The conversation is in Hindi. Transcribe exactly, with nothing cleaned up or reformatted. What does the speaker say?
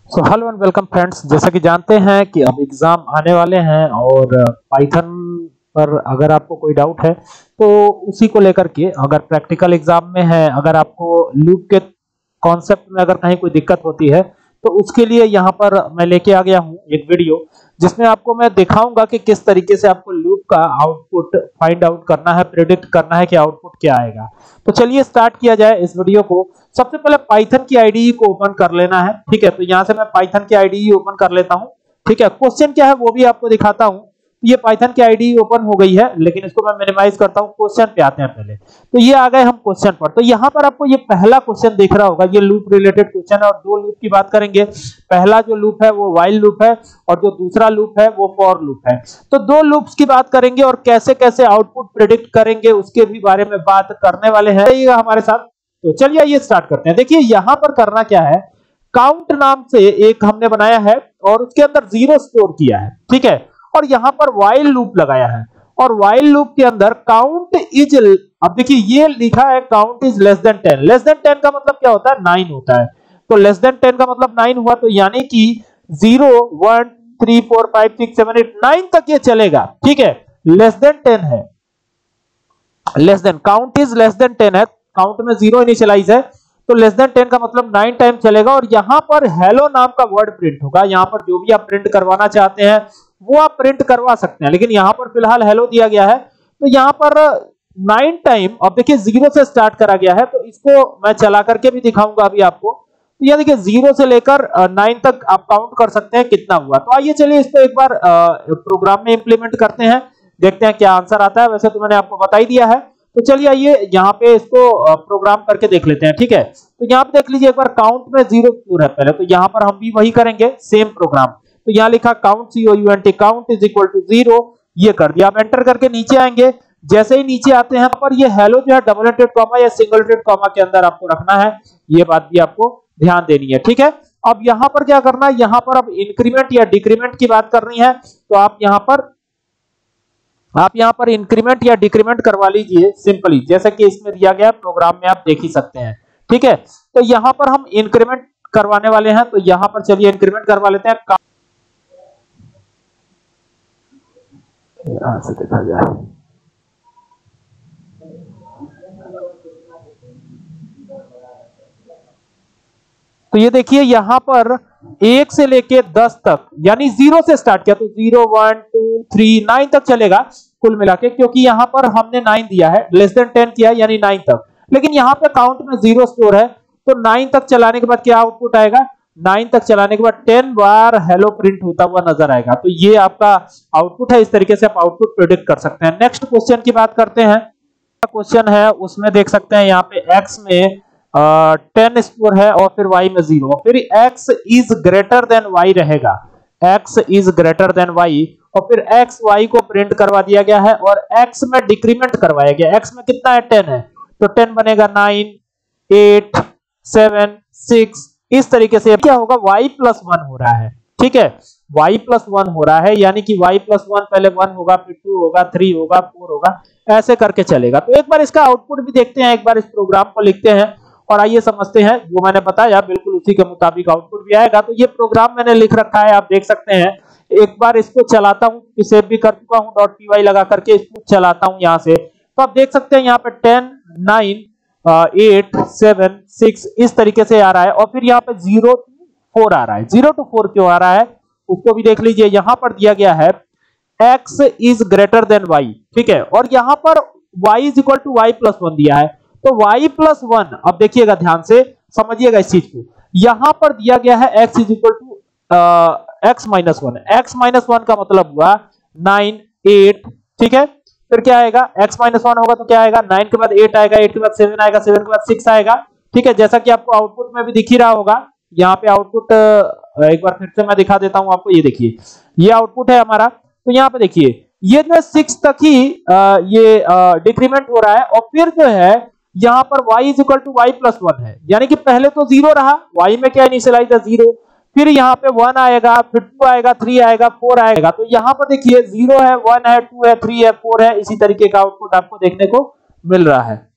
So hello and welcome friends. जैसा कि जानते हैं कि अब एग्जाम आने वाले हैं और पाइथन पर अगर आपको कोई डाउट है तो उसी को लेकर के, अगर प्रैक्टिकल एग्जाम में है, अगर आपको लूप के कॉन्सेप्ट में अगर कहीं कोई दिक्कत होती है तो उसके लिए यहाँ पर मैं लेके आ गया हूँ एक वीडियो, जिसमें आपको मैं दिखाऊंगा कि किस तरीके से आपको लूप का आउटपुट फाइंड आउट करना है, प्रेडिक्ट करना है कि आउटपुट क्या आएगा। तो चलिए स्टार्ट किया जाए इस वीडियो को। सबसे पहले पाइथन की आईडीई को ओपन कर लेना है। ठीक है, तो यहां से मैं पाइथन की आईडीई ओपन कर लेता हूं। ठीक है, क्वेश्चन क्या है वो भी आपको दिखाता हूं। तो ये पाइथन की आईडीई ओपन हो गई है, लेकिन इसको मैं मिनिमाइज करता हूं। क्वेश्चन पे आते हैं पहले। तो ये आ गए हम क्वेश्चन पर। तो यहां पर आपको ये पहला क्वेश्चन दिख रहा होगा, ये लूप रिलेटेड क्वेश्चन है और दो लूप की बात करेंगे। पहला जो लूप है वो व्हाइल लूप है और जो दूसरा लूप है वो फॉर लूप है। तो दो लूप्स की बात करेंगे और कैसे कैसे आउटपुट प्रेडिक्ट करेंगे उसके भी बारे में बात करने वाले हैं हमारे साथ। तो चलिए ये स्टार्ट करते हैं। देखिए यहां पर करना क्या है, काउंट नाम से एक हमने बनाया है और उसके अंदर जीरो स्टोर किया है। ठीक है, और यहां पर व्हाइल लूप लगाया है और व्हाइल लूप के अंदर काउंट इज, अब देखिए ये लिखा है count is less than ten. Less than ten का मतलब क्या होता है, नाइन होता है। तो लेस देन टेन का मतलब नाइन हुआ, तो यानी कि zero one three four five six seven eight nine तक ये चलेगा। ठीक है, लेस देन टेन है, less than, count is less than ten है, काउंट में जीरो इनिशियलाइज है, तो लेस देन टेन का मतलब नाइन टाइम चलेगा। और यहां पर हेलो नाम का वर्ड प्रिंट होगा। यहां पर जो भी आप प्रिंट करवाना चाहते हैं वो आप प्रिंट करवा सकते हैं, लेकिन यहां पर फिलहाल हेलो दिया गया है। तो यहां पर नाइन टाइम, अब देखिए जीरो से स्टार्ट करा गया है, तो इसको मैं चला करके भी दिखाऊंगा अभी आपको। तो ये देखिए जीरो से लेकर नाइन तक आप काउंट कर सकते हैं कितना हुआ। तो आइए चलिए इसको एक बार प्रोग्राम में इंप्लीमेंट करते हैं, देखते हैं क्या आंसर आता है। वैसे तो मैंने आपको बता ही दिया है। तो चलिए आइए यहाँ पे इसको प्रोग्राम करके देख लेते हैं। ठीक है, तो यहाँ पे देख लीजिए एक बार काउंट में जीरो क्यों है पहले, तो यहाँ पर हम भी वही करेंगे सेम प्रोग्राम। तो यहाँ लिखा count C O U N T, count is equal to zero, ये कर दिया। आप एंटर करके नीचे आएंगे। जैसे ही नीचे आते हैं पर ये हेलो जो है डबल एंटेड कॉमा या सिंगल एंटेड कॉमा के अंदर आपको रखना है, ये बात भी आपको ध्यान देनी है। ठीक है, अब यहाँ पर क्या करना है, यहाँ पर अब इंक्रीमेंट या डिक्रीमेंट की बात करनी है, तो आप यहाँ पर आप यहां पर इंक्रीमेंट या डिक्रीमेंट करवा लीजिए सिंपली, जैसा कि इसमें दिया गया प्रोग्राम में आप देख ही सकते हैं। ठीक है, तो यहां पर हम इंक्रीमेंट करवाने वाले हैं, तो यहां पर चलिए इंक्रीमेंट करवा लेते हैं। यहां से देखा जाए तो ये देखिए यहां पर एक से लेके दस तक, यानी जीरो से स्टार्ट किया, तो zero one two three nine तक चलेगा कुल मिला के, क्योंकि यहां पर हमने नाइन दिया है, लेस देन टेन किया यानी नाइन तक। लेकिन यहां पे काउंट में जीरो स्टोर है, तो नाइन तक चलाने के बाद क्या आउटपुट आएगा, नाइन तक चलाने के बाद टेन बार हेलो प्रिंट होता हुआ नजर आएगा। तो ये आपका आउटपुट है। इस तरीके से आप आउटपुट प्रेडिक्ट कर सकते हैं। नेक्स्ट क्वेश्चन की बात करते हैं। क्वेश्चन है उसमें देख सकते हैं यहाँ पे एक्स में टेन स्कोर है और फिर y में जीरो, फिर x is greater than y रहेगा, x is greater than y, और फिर x y को प्रिंट करवा दिया गया है और x में डिक्रीमेंट करवाया गया। x में कितना है, टेन है, तो टेन बनेगा नाइन एट सेवन सिक्स, इस तरीके से क्या होगा, y प्लस वन हो रहा है। ठीक है, y प्लस वन हो रहा है, यानी कि y प्लस वन पहले वन होगा, फिर टू होगा, थ्री होगा, फोर होगा, ऐसे करके चलेगा। तो एक बार इसका आउटपुट भी देखते हैं, एक बार इस प्रोग्राम को लिखते हैं और आइए समझते हैं। जो मैंने बताया बिल्कुल उसी के मुताबिक आउटपुट भी आएगा। तो ये प्रोग्राम मैंने लिख रखा है, आप देख सकते हैं। एक बार इसको चलाता हूं, सेव भी कर चुका हूं, डॉट पी वाई लगा करके इसको चलाता हूं यहां से। तो आप देख सकते हैं यहाँ पे ten nine eight seven six इस तरीके से आ रहा है, और फिर यहाँ पे जीरो टू फोर आ रहा है। जीरो टू फोर क्यों आ रहा है उसको भी देख लीजिए। यहाँ पर दिया गया है x is greater than y। ठीक है, और यहाँ पर y is equal to y plus one दिया है, तो y प्लस वन, अब देखिएगा ध्यान से समझिएगा इस चीज को। यहां पर दिया गया है x is equal to x minus one, x minus one का मतलब हुआ नाइन एट। ठीक है, फिर क्या आएगा, x माइनस वन होगा तो क्या आएगा, नाइन के बाद एट आएगा, एट के बाद सेवन आएगा, सेवन के बाद सिक्स आएगा। ठीक है, जैसा कि आपको आउटपुट में भी दिख ही रहा होगा। यहाँ पे आउटपुट एक बार फिर से मैं दिखा देता हूं आपको, ये देखिए ये आउटपुट है हमारा। तो यहाँ पे देखिए ये जो है सिक्स तक ही आ, ये डिक्रीमेंट हो रहा है, और फिर जो है यहाँ पर y is equal to y plus one है, यानी कि पहले तो जीरो रहा, y में क्या इनिशियलाइज है, जीरो, फिर यहाँ पे वन आएगा, फिर टू आएगा, थ्री आएगा, फोर आएगा। तो यहाँ पर देखिए जीरो है, वन है, टू है, थ्री है, फोर है, इसी तरीके का आउटपुट आपको देखने को मिल रहा है।